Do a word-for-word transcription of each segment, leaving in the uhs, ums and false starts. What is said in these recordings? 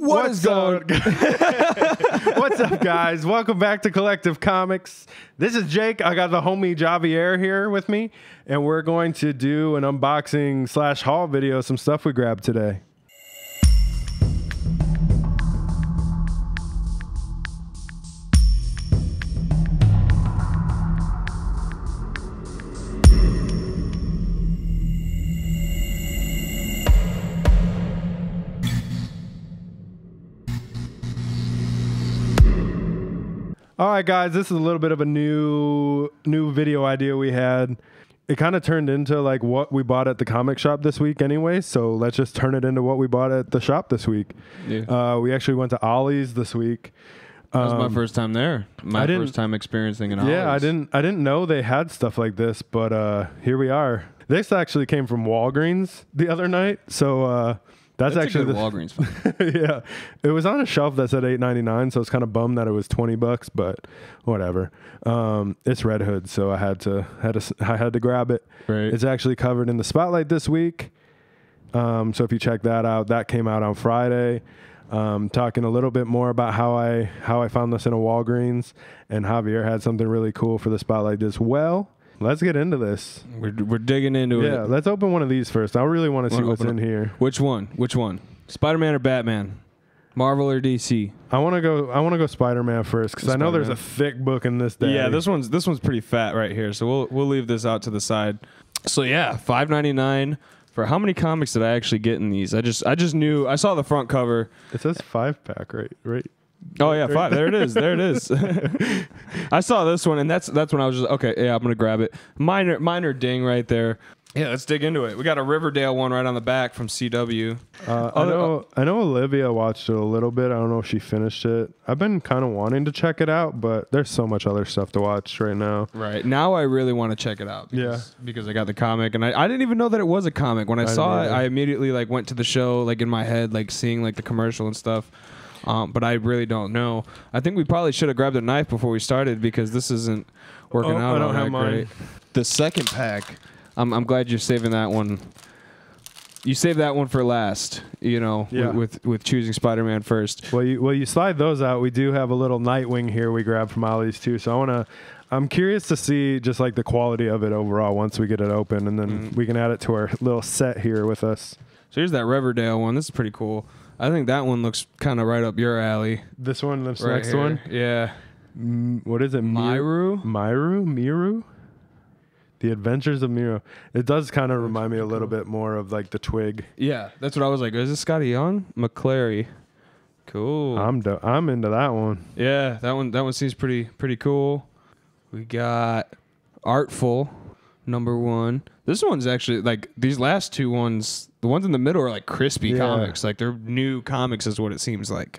What What's is going What's up, guys? Welcome back to Collective Comics. This is Jake. I got the homie Javier here with me, and we're going to do an unboxing slash haul video of some stuff we grabbed today. All right, guys, this is a little bit of a new new video idea we had. It kind of turned into like what we bought at the comic shop this week anyway, so let's just turn it into what we bought at the shop this week. Yeah. Uh, we actually went to Ollie's this week. That was um, my first time there. My first time experiencing an Ollie's. Yeah, I didn't I didn't know they had stuff like this, but uh, here we are. This actually came from Walgreens the other night, so uh, That's, That's actually a good the Walgreens find. Yeah, it was on a shelf that said eight ninety-nine, so I was kind of bummed that it was twenty bucks, but whatever. Um, it's Red Hood, so I had to had to I had to grab it. Right. It's actually covered in the spotlight this week. Um, so if you check that out, that came out on Friday. Um, talking a little bit more about how I how I found this in a Walgreens, and Javier had something really cool for the spotlight as well. Let's get into this. We're we're digging into yeah, it. Yeah, let's open one of these first. I really want to see what's in here. Which one? Which one? Spider-Man or Batman? Marvel or D C? I want to go. I want to go Spider-Man first because I know there's a thick book in this. Daddy. Yeah, this one's this one's pretty fat right here. So we'll we'll leave this out to the side. So yeah, five ninety-nine for how many comics did I actually get in these? I just I just knew I saw the front cover. It says five pack, right? Right. Oh yeah, five. There it is. There it is. I saw this one, and that's that's when I was just okay. Yeah, I'm gonna grab it. Minor minor ding right there. Yeah, let's dig into it. We got a Riverdale one right on the back from C W. Uh, I know. I know Olivia watched it a little bit. I don't know if she finished it. I've been kind of wanting to check it out, but there's so much other stuff to watch right now. Right now, I really want to check it out. Because, yeah, because I got the comic, and I, I didn't even know that it was a comic. When I, I saw it, I immediately like went to the show, like in my head, like seeing like the commercial and stuff. Um, but I really don't know. I think we probably should have grabbed a knife before we started because this isn't working oh, out. I don't all have that mine. Great. The second pack, I'm, I'm glad you're saving that one. You saved that one for last, you know, yeah. with, with with choosing Spider-Man first. Well, you well you slide those out. We do have a little Nightwing here we grabbed from Ollie's too. So I want to. I'm curious to see just like the quality of it overall once we get it open, and then mm. we can add it to our little set here with us. So here's that Riverdale one. This is pretty cool. I think that one looks kind of right up your alley. This one, this right next here. one? Yeah. M- what is it? Miru? Miru? Miru? The Adventures of Miru. It does kind of remind me a little bit more of like the Twig. Yeah, that's what I was like. Is this Scotty Young? McClary. Cool. I'm do- I'm into that one. Yeah, that one that one seems pretty pretty cool. We got Artful, number one. This one's actually like these last two ones. The ones in the middle are like crispy yeah. comics. Like they're new comics is what it seems like.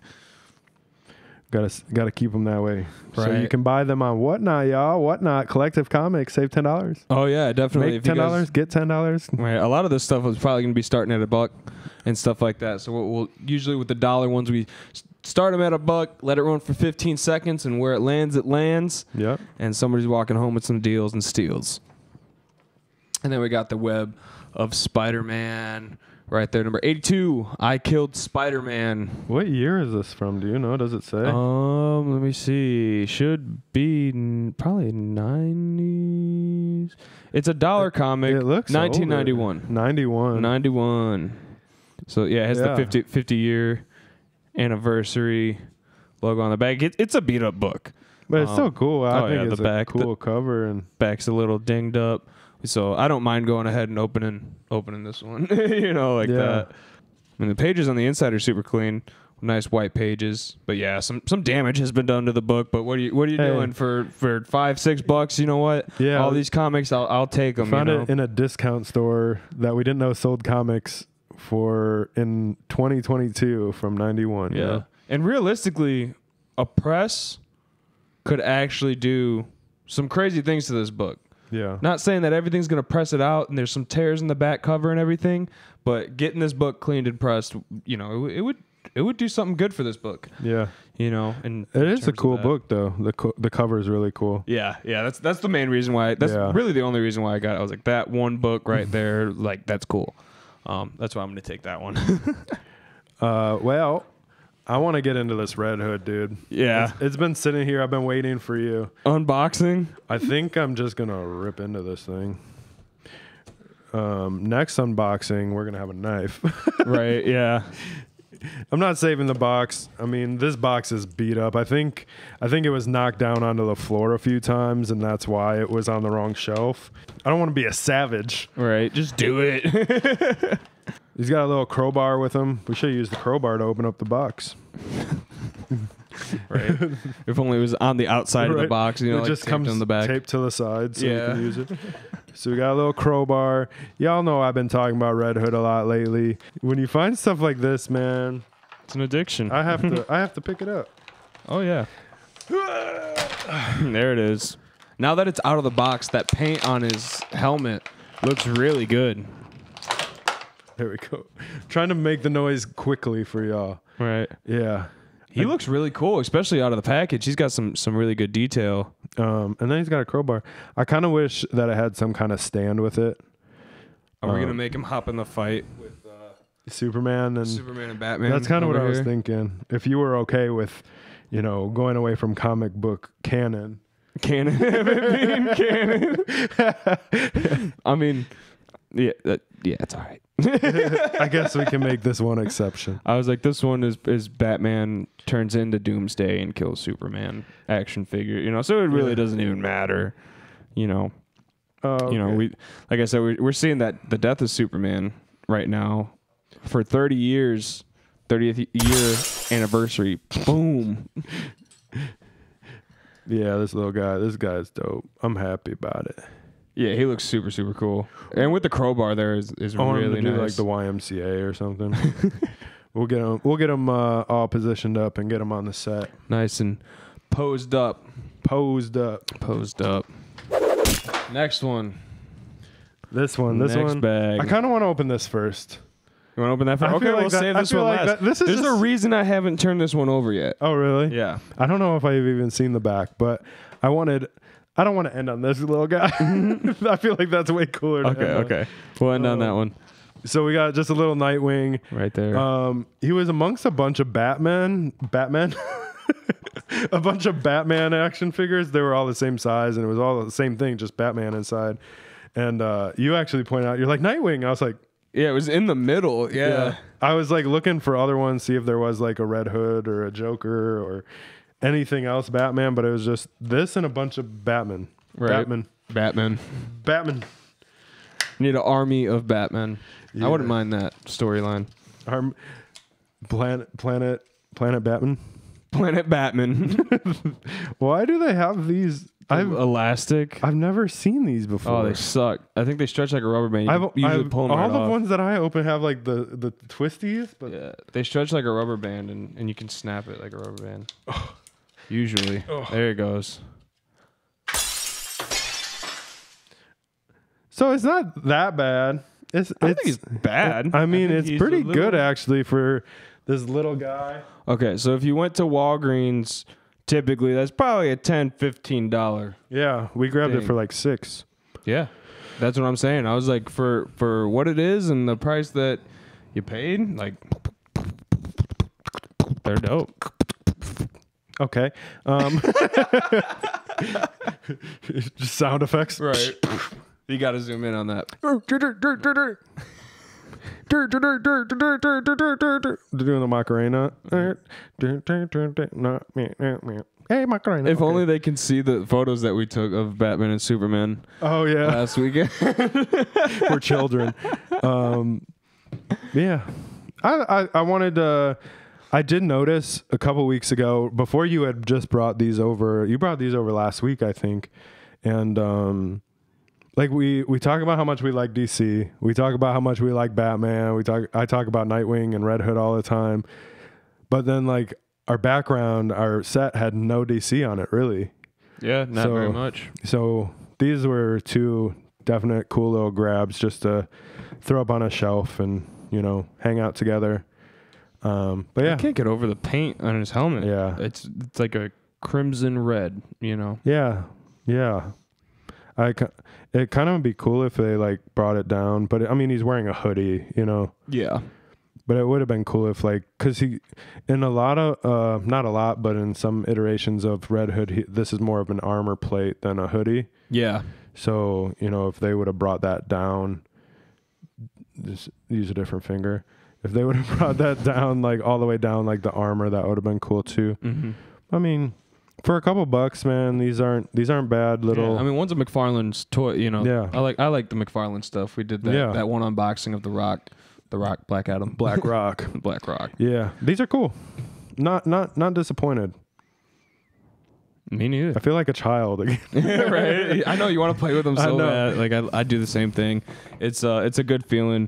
Gotta, gotta keep them that way. Right. So you can buy them on Whatnot, y'all. Whatnot, Collective Comics. Save ten dollars. Oh, yeah, definitely. Make ten dollars, get ten dollars. Right. A lot of this stuff was probably going to be starting at a buck and stuff like that. So we'll, we'll usually with the dollar ones, we start them at a buck, let it run for fifteen seconds, and where it lands, it lands. Yep. And somebody's walking home with some deals and steals. And then we got the Web of Spider-Man right there, number eighty-two. I Killed Spider-Man. What year is this from? Do you know? Does it say? Um, let me see. Should be n- probably nineties. It's a dollar it, comic. It looks nineteen ninety-one. Older. ninety-one. ninety-one. So yeah, it has yeah. the fifty, fifty year anniversary logo on the back. It, it's a beat up book, but it's um, so cool. I oh think yeah, it's the a back, cool the cover, and back's a little dinged up. So I don't mind going ahead and opening opening this one, you know, like yeah. that. I mean, the pages on the inside are super clean, nice white pages. But yeah, some some damage has been done to the book. But what are you what are you hey. doing for, for five six bucks? You know what? Yeah, all these comics, I'll I'll take them. Found you know? it in a discount store that we didn't know sold comics for in twenty twenty-two from ninety-one. Yeah, you know? And realistically, a press could actually do some crazy things to this book. Yeah. Not saying that everything's going to press it out and there's some tears in the back cover and everything, but getting this book cleaned and pressed, you know, it, it would it would do something good for this book. Yeah. You know, and it is a cool book though. The co- the cover is really cool. Yeah, yeah, that's that's the main reason why. That's yeah. really the only reason why I got it. I was like, that one book right there, like that's cool. Um, that's why I'm going to take that one. uh, well, I want to get into this Red Hood, dude. Yeah. It's, it's been sitting here. I've been waiting for you. Unboxing. I think I'm just going to rip into this thing. Um, next unboxing, we're going to have a knife. Right, yeah. I'm not saving the box. I mean, this box is beat up. I think I think it was knocked down onto the floor a few times, and that's why it was on the wrong shelf. I don't want to be a savage. Right, just do it. He's got a little crowbar with him. We should use the crowbar to open up the box. Right. If only it was on the outside right. of the box, you know, it like just taped comes on the back. taped to the side so yeah. we can use it. So we got a little crowbar. Y'all know I've been talking about Red Hood a lot lately. When you find stuff like this, man, it's an addiction. I have to I have to pick it up. Oh yeah. There it is. Now that it's out of the box, that paint on his helmet looks really good. There we go. Trying to make the noise quickly for y'all. Right. Yeah. He looks really cool, especially out of the package. He's got some some really good detail. Um, and then he's got a crowbar. I kind of wish that it had some kind of stand with it. Are um, we gonna um, make him hop in the fight with uh, Superman and Superman and Batman? That's kind of what here? I was thinking. If you were okay with, you know, going away from comic book canon, canon, being canon. I mean, yeah, that, yeah, it's all right. I guess we can make this one exception. I was like, this one is is Batman turns into Doomsday and kills Superman action figure, you know. So it really yeah. doesn't even matter, you know. Oh, okay. You know, we like I said, we're, we're seeing that the death of Superman right now for thirty years, thirtieth year anniversary. Boom. Yeah, this little guy, this guy's dope. I'm happy about it. Yeah, he looks super, super cool. And with the crowbar there is, is I want really him to nice. do like the Y M C A or something. We'll get him. We'll get him uh, all positioned up and get him on the set. Nice and posed up. Posed up. Posed up. Next one. This one. This Next one. bag. I kind of want to open this first. You want to open that first? I Okay, like we'll that, save this one like last. That, this is There's just, a reason I haven't turned this one over yet. Oh, really? Yeah. I don't know if I've even seen the back, but I wanted... I don't want to end on this little guy. I feel like that's way cooler. To Okay, end okay. On. We'll end um, on that one. So we got just a little Nightwing. Right there. Um, he was amongst a bunch of Batman. Batman? a bunch of Batman action figures. They were all the same size, and it was all the same thing, just Batman inside. And uh, you actually pointed out, you're like, Nightwing. I was like... Yeah, it was in the middle. Yeah. yeah. I was like looking for other ones, see if there was like a Red Hood or a Joker or... anything else Batman, but it was just this and a bunch of Batman. Right. Batman. Batman. Batman. Need an army of Batman. Yeah. I wouldn't mind that storyline. Arm planet planet planet Batman. Planet Batman. Why do they have these? I've elastic. I've never seen these before. Oh, they suck. I think they stretch like a rubber band. You I've, usually I've, pull them all right the off. ones that I open have like the the twisties, but yeah, they stretch like a rubber band, and, and you can snap it like a rubber band. Oh. Usually, oh. There it goes. So it's not that bad. It's I it's think it's bad. I mean, I it's pretty little... good actually for this little guy. Okay, so if you went to Walgreens, typically that's probably a ten dollars, fifteen dollars. Yeah, we grabbed thing. it for like six. Yeah, that's what I'm saying. I was like, for for what it is and the price that you paid, like, they're dope. Okay. Um, just sound effects. Right. You got to zoom in on that. They're doing the Macarena. Hey, Macarena. If okay. only they can see the photos that we took of Batman and Superman. Oh, yeah. Last weekend. For children. Um, yeah. I, I, I wanted to... I did notice a couple weeks ago, before you had just brought these over, you brought these over last week, I think. And um, like we, we talk about how much we like D C. We talk about how much we like Batman. We talk I talk about Nightwing and Red Hood all the time. But then like our background, our set had no D C on it, really. Yeah, not so, very much. So these were two definite cool little grabs just to throw up on a shelf and, you know, hang out together. Um, but yeah, I can't get over the paint on his helmet. Yeah, it's it's like a crimson red, you know. Yeah, yeah. I it kind of would be cool if they like brought it down, but I mean he's wearing a hoodie, you know. Yeah, But it would have been cool if, like, because he, in a lot of, uh, not a lot, but in some iterations of Red Hood, he, this is more of an armor plate than a hoodie. Yeah. So, you know, if they would have brought that down, just use a different finger. If they would have brought that down, like, all the way down, like, the armor, that would have been cool, too. Mm-hmm. I mean, for a couple bucks, man, these aren't, these aren't bad little. Yeah, I mean, one's a McFarlane's toy, you know. Yeah. I like, I like the McFarlane stuff. We did that, Yeah. that one unboxing of The Rock. The Rock, Black Adam, Black Rock. Black Rock. Yeah, these are cool. Not not not disappointed. Me neither. I feel like a child again. Right? I know you want to play with them I so know. bad. Like I, I do the same thing. It's uh, it's a good feeling,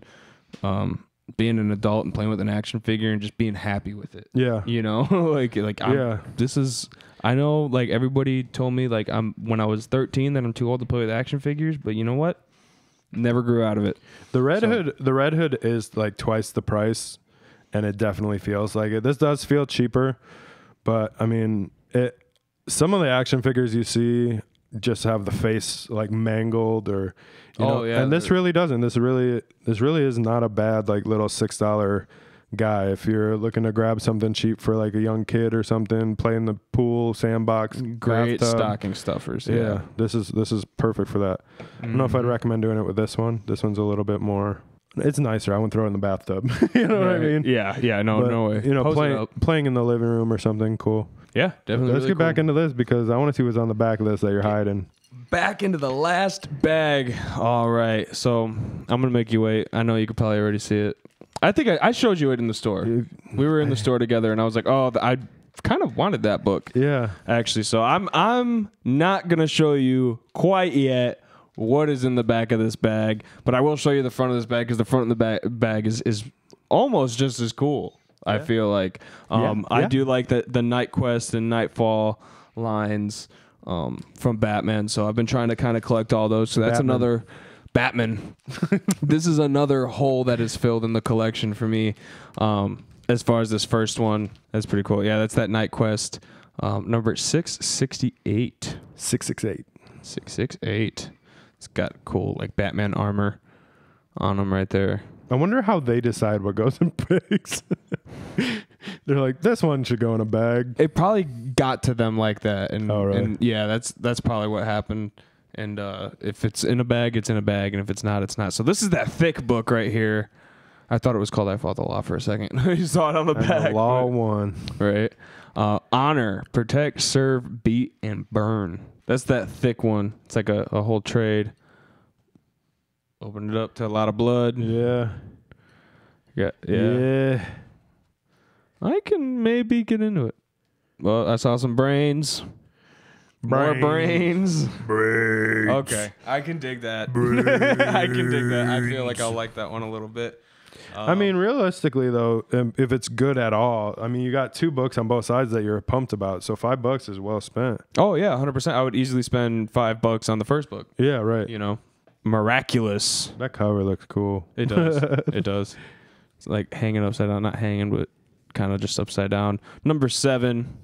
um, being an adult and playing with an action figure and just being happy with it. Yeah, You know, like like I'm, yeah, this is. I know, like everybody told me, like I'm when I was thirteen that I'm too old to play with action figures. But you know what? Never grew out of it. the Red So- Hood. The Red Hood is like twice the price, and it definitely feels like it. This does feel cheaper, but I mean, it. Some of the action figures you see just have the face like mangled, or you Oh, know, yeah, and this they're- really doesn't. This really, this really is not a bad like little six dollar guy. If you're looking to grab something cheap for like a young kid or something, play in the pool, sandbox, Great bathtub. stocking stuffers. Yeah. Yeah. this is this is perfect for that. I don't know if I'd Mhm. recommend doing it with this one. This one's a little bit more. It's nicer. I wouldn't throw it in the bathtub. You know what I Right. mean? Yeah. Yeah. No. But, no way. You know, Pose it playing up. playing in the living room or something cool. Yeah. Definitely. Let's really get back cool. into this because I want to see what's on the back of this that you're hiding. Back into the last bag. All right. So I'm gonna make you wait. I know you could probably already see it. I think I, I showed you it in the store. You- We were in the store together, and I was like, "Oh, th- I kind of wanted that book, Yeah. actually." So I'm I'm not gonna show you quite yet what is in the back of this bag, but I will show you the front of this bag because the front of the ba- bag is is almost just as cool. I feel like um, Yeah, I yeah. do like the the Night Quest and Nightfall lines um, from Batman. So I've been trying to kind of collect all those. So that's Batman. another Batman. This is another hole that is filled in the collection for me. Um, as far as this first one, that's pretty cool. Yeah, that's that Night Quest um, number six sixty-eight. six six eight. six six eight. It's got cool like Batman armor on them right there. I wonder how they decide what goes in bags. They're like, this one should go in a bag. It probably got to them like that, and, Oh, really? and yeah, that's that's probably what happened. And uh, if it's in a bag, it's in a bag, and if it's not, it's not. So this is that thick book right here. I thought it was called "I Fought the Law" for a second. You saw it on the And back, the law but- one. right? Uh, honor, protect, serve, beat, and burn. That's that thick one. It's like a, a whole trade. Open it up to a lot of blood. Yeah. Yeah, yeah. Yeah. I can maybe get into it. Well, I saw some brains. More brains. Brains. Okay, I can dig that. I can dig that. I feel like I'll like that one a little bit. Um, I mean, realistically, though, um, if it's good at all, I mean, you got two books on both sides that you're pumped about. So five bucks is well spent. oh yeah, one hundred percent. I would easily spend five bucks on the first book. Yeah, right. You know, miraculous. That cover looks cool. It does. It does. It's like hanging upside down, not hanging, but kind of just upside down. Number seven.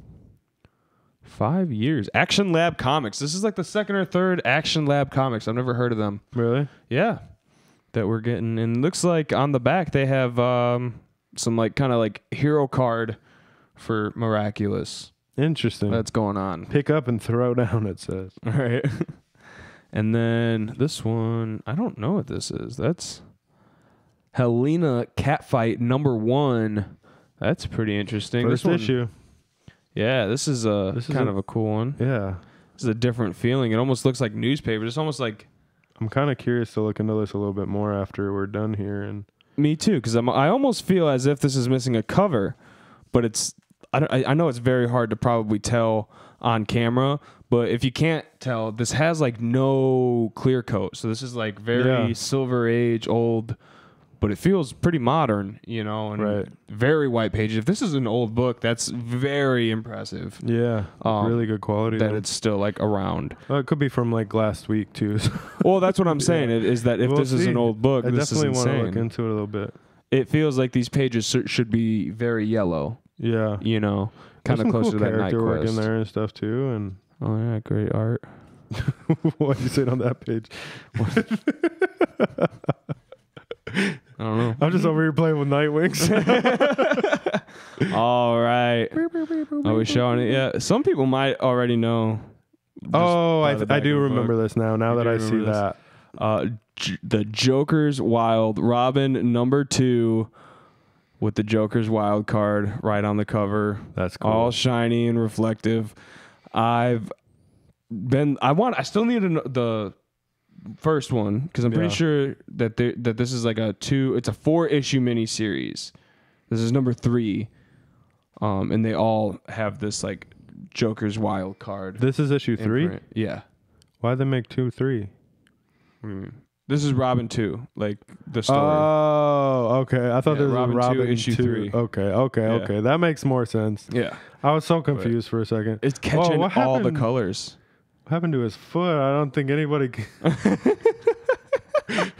Five years. Action Lab Comics. This is like the second or third Action Lab Comics. I've never heard of them. Really? Yeah. That we're getting. And it looks like on the back they have um, some like kind of like hero card for Miraculous Interesting. that's going on. Pick up and throw down, it says. All right. And then this one, I don't know what this is. That's Helena Catfight number one. That's pretty interesting. First this one, issue. Yeah, this is a This is kind a- of a cool one. Yeah. This is a different feeling. It almost looks like newspaper. It's almost like I'm kind of curious to look into this a little bit more after we're done here. And me too, because I'm I almost feel as if this is missing a cover, but it's I don't, I I know it's very hard to probably tell on camera, but if you can't tell, this has like no clear coat, so this is like very Yeah. Silver Age old, but it feels pretty modern, you know, and Right. very white pages. If this is an old book, that's very impressive yeah, Um, really good quality. that then. it's still like around. Well, it could be from like last week too. so Well, that's what I'm saying. Is is that if We'll this is see. an old book, I this is definitely want to look insane. into it a little bit. It feels like these pages sh- should be very yellow. Yeah, You know, There's kind of some closer cool to that Night character work Quest. in there and stuff too. And Oh yeah, great art. what you say on that page? I don't know. I'm just over here playing with Nightwings. All right. Are we showing it yet? Some people might already know. Oh, I, by the th- I back do of the remember book. this now. Now You that do I see remember this? that. Uh, J- the Joker's Wild Robin number two with the Joker's Wild card right on the cover. That's cool. All shiny and reflective. I've been. I want. I still need to know the first one because I'm pretty Yeah. sure that there, that this is like a two. It's a four issue mini series. This is number three, um, and they all have this like Joker's Wild card. This is issue three? imprint. Yeah. Why'd they make two, three? What do you mean? This is Robin two, like the story. Oh, okay. I thought Yeah, there was Robin a two, Robin issue two. three. Okay, okay, Yeah. okay. That makes more sense. yeah. I was so confused for a second. It's catching what all the happened? colors. What happened to his foot? I don't think anybody. Can...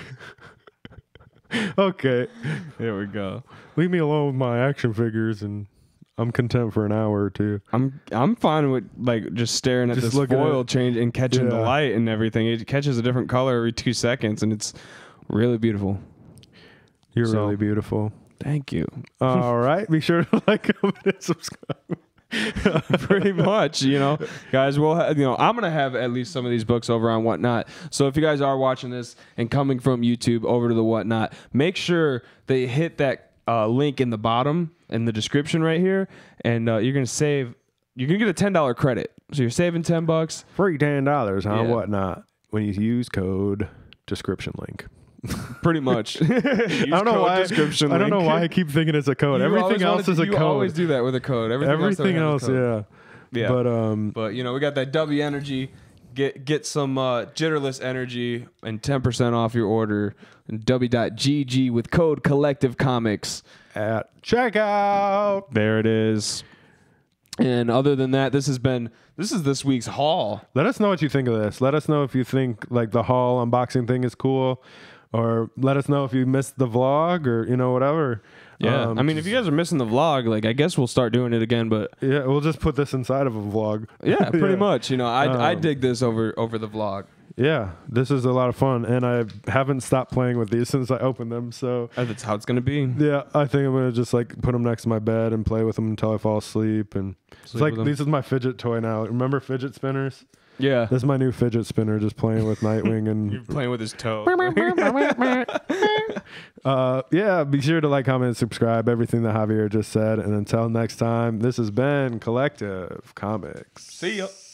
Okay, There we go. leave me alone with my action figures, and I'm content for an hour or two. I'm I'm fine with like just staring at Just this looking foil at- change and catching the Yeah. light and everything. It catches a different color every two seconds, and it's really beautiful. You're So- really beautiful. Thank you. All right, be sure to like, comment, and subscribe. Pretty much, you know, guys. We'll have, you know, I'm gonna have at least some of these books over on Whatnot. So if you guys are watching this and coming from YouTube over to the Whatnot, make sure that you hit that uh, link in the bottom in the description right here, and uh, you're gonna save. You're gonna get a ten dollar credit. So you're saving ten bucks. Free ten dollars on Yeah. Whatnot when you use code description link. Pretty much. I don't know why. Description I don't know link. why I keep thinking it's a code. You Everything always else wanted is to- a you code. always do that with a code. Everything, Everything else, else, that we have is yeah. yeah. But um, But you know, we got that W Energy. Get get some uh, Jitterless Energy and ten percent off your order. And W dot G G with code Collective Comics. at checkout. There it is. And other than that, this has been this is this week's haul. Let us know what you think of this. Let us know if you think like the haul unboxing thing is cool, or let us know if you missed the vlog, or you know whatever. Yeah, Um, I mean, if you guys are missing the vlog, like I guess we'll start doing it again. But yeah, we'll just put this inside of a vlog. yeah, pretty Yeah. much. You know, I I Um, dig this over over the vlog. Yeah, this is a lot of fun, and I haven't stopped playing with these since I opened them. So That's how it's gonna be. yeah, I think I'm gonna just like put them next to my bed and play with them until I fall asleep. And it's Sleep like with 'em. this is my fidget toy now. Remember fidget spinners? Yeah, This is my new fidget spinner, just playing with Nightwing you're and playing with his toe. uh, yeah. Be sure to like, comment, and subscribe. Everything that Javier just said. And until next time, this has been Collective Comics. See ya.